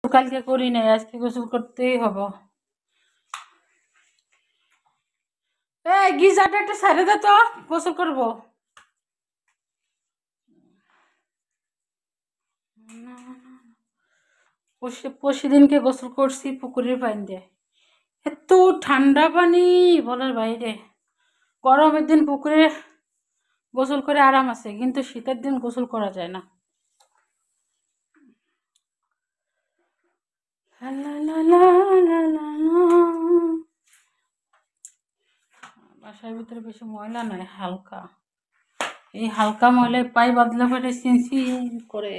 কালকে করি নাই, আজকে গোসল করতেই হবো। এই গিজারটা একটা ছেড়ে দে তো, গোসল করবো। পরশুদিনকে গোসল করছি পুকুরের পানি দিয়ে, এত ঠান্ডা পানি বলার বাইরে। গরমের দিন পুকুরে গোসল করে আরাম আছে, কিন্তু শীতের দিন গোসল করা যায় না। বাসার ভিতরে বেশি ময়লা নয়, হালকা। এই হালকা ময়লায় পায়ে বাঁধলে পরে চিনচিন করে।